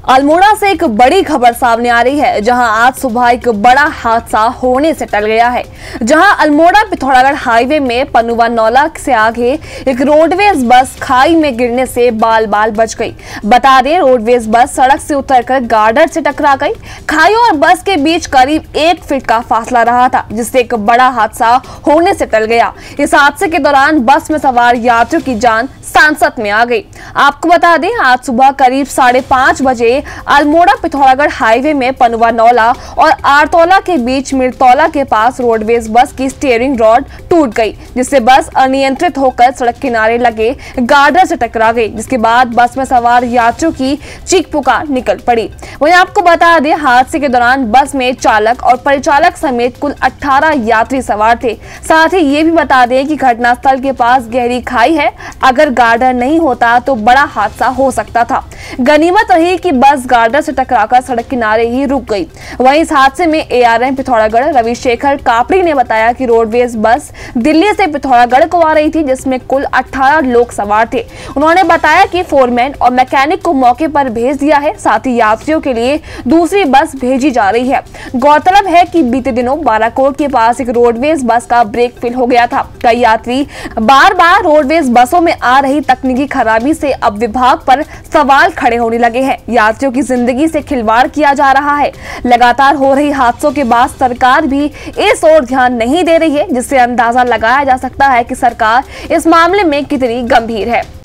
अल्मोड़ा से एक बड़ी खबर सामने आ रही है, जहां आज सुबह एक बड़ा हादसा होने से टल गया है। जहां अल्मोड़ा पिथौरागढ़ हाईवे में पनुआ नौला से आगे एक रोडवेज बस खाई में गिरने से बाल बाल बच गई। बता दें, रोडवेज बस सड़क से उतरकर गार्डर से टकरा गई। खाई और बस के बीच करीब 1 फीट का फासला रहा था, जिससे एक बड़ा हादसा होने से टल गया। इस हादसे के दौरान बस में सवार यात्रियों की जान सांसत में आ गई। आपको बता दें, आज सुबह करीब 5:30 बजे अल्मोड़ा पिथौरागढ़ हाईवे में पनुआ नौला और आरतौला के बीच मिरतौला के पास रोडवेज बस की स्टीयरिंग रॉड टूट गई, जिससे बस अनियंत्रित होकर सड़क किनारे लगे गार्डर से टकरा गई, जिसके बाद बस में सवार यात्रियों की चीख पुकार निकल पड़ी। वहीं आपको बता दें, हादसे के दौरान बस में चालक और परिचालक समेत कुल 18 यात्री सवार थे। साथ ही ये भी बता दें कि घटनास्थल के पास गहरी खाई है। अगर गार्डर नहीं होता तो बड़ा हादसा हो सकता था। गनीमत रही कि बस गार्डर से टकराकर सड़क किनारे ही रुक गई। वहीं इस हादसे में एआरएम पिथौरागढ़ रविशेखर कापड़ी ने बताया कि रोडवेज बस दिल्ली से पिथौरागढ़ को आ रही थी, जिसमें कुल 18 लोग सवार थे। उन्होंने बताया कि फोरमैन और मैकेनिक को मौके पर भेज दिया है। साथ ही यात्रियों के लिए दूसरी बस भेजी जा रही है। गौरतलब है कि बीते दिनों बाराकोट के पास एक रोडवेज बस का ब्रेक फेल हो गया था। कई यात्री बार बार रोडवेज बसों में आ रही तकनीकी खराबी से अब विभाग पर सवाल खड़े होने लगे हैं। यात्रियों की जिंदगी से खिलवाड़ किया जा रहा है। लगातार हो रही हादसों के बाद सरकार भी इस ओर ध्यान नहीं दे रही है, जिससे अंदाजा लगाया जा सकता है कि सरकार इस मामले में कितनी गंभीर है।